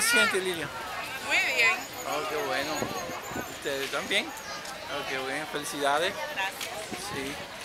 siente, Lilia? Muy bien. Oh, qué bueno. ¿Ustedes también? Oh, qué bueno. Felicidades. Gracias. Sí.